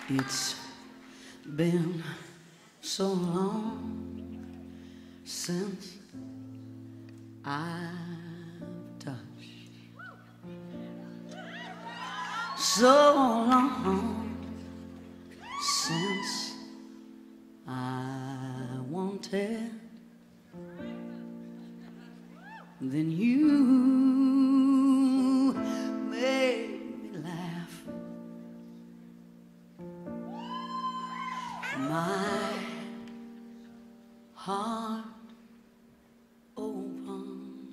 It's been so long since I've touched. So long since I wanted. Then you made me laugh. My heart open.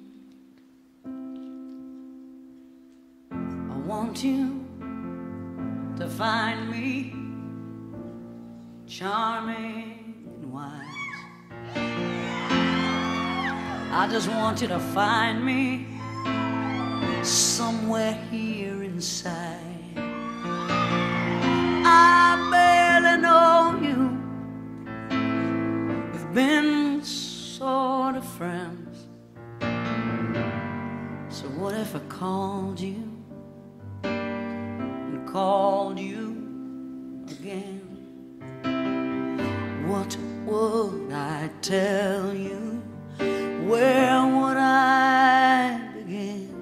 I want you to find me charming and wise. I just want you to find me somewhere here inside. I barely know you. We've been sort of friends. So what if I called you and called you again? What would I tell you? Where would I begin?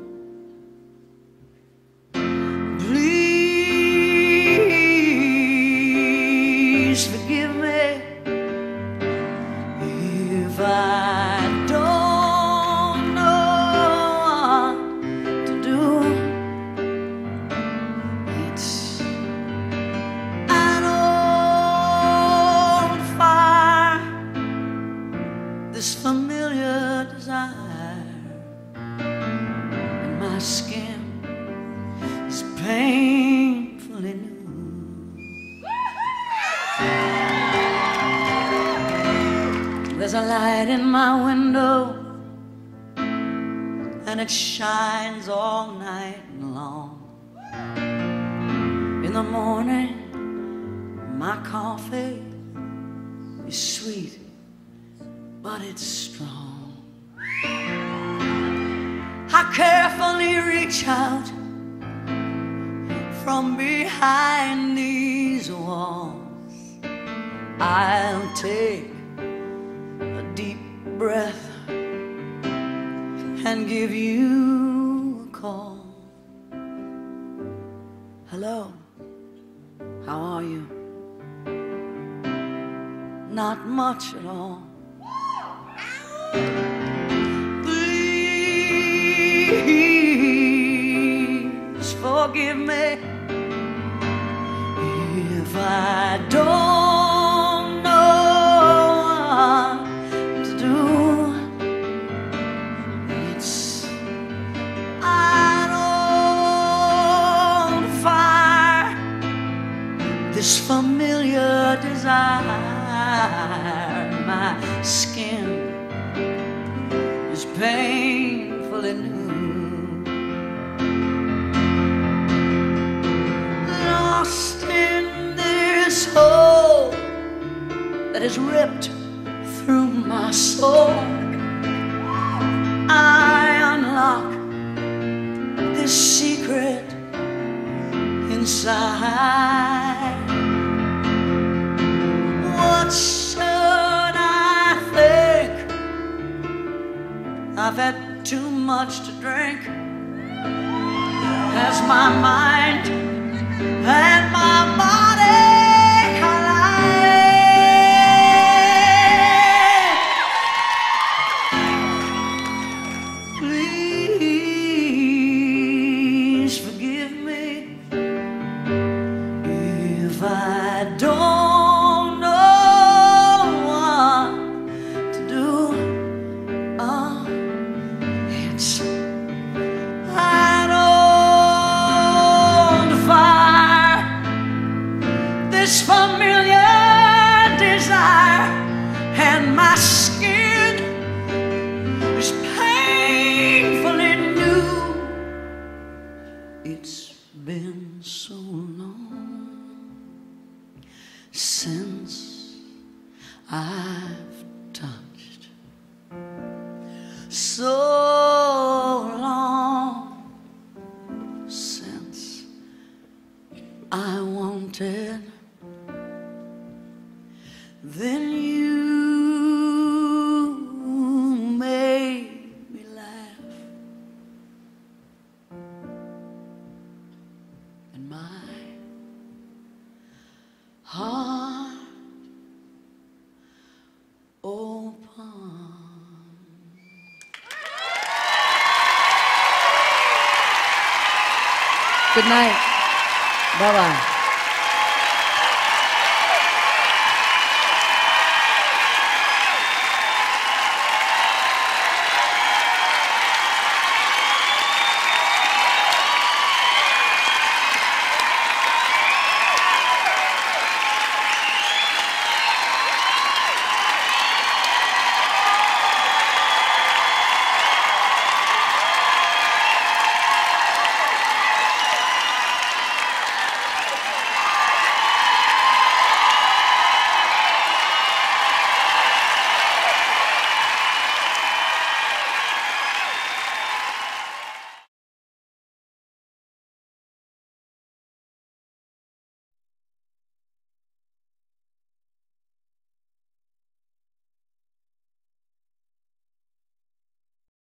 Please forgive me if I don't know what to do. It's an old fire, this familiar desire, and my skin is painfully new. There's a light in my window, and it shines all night long. In the morning, my coffee is sweet, but it's strong. I carefully reach out from behind these walls. I'll take a deep breath and give you a call. Hello, how are you? Not much at all. Please forgive me if I don't know what to do. It's an old fire, this familiar desire. My skin is painfully new. Lost in this hole that is ripped through my soul, I unlock this secret inside. What should I think? I've had too much to drink. Has my mind and my body collide? Please forgive me if I don't know what to do. It's an old fire, this familiar desire, and my skin is painfully new. It's been so long since I've touched. So long since I wanted. Good night. Bye-bye.